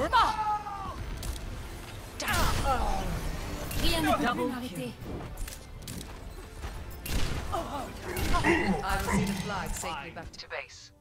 Rien ne peut plus m'arrêter. I will see the flag safely back to base.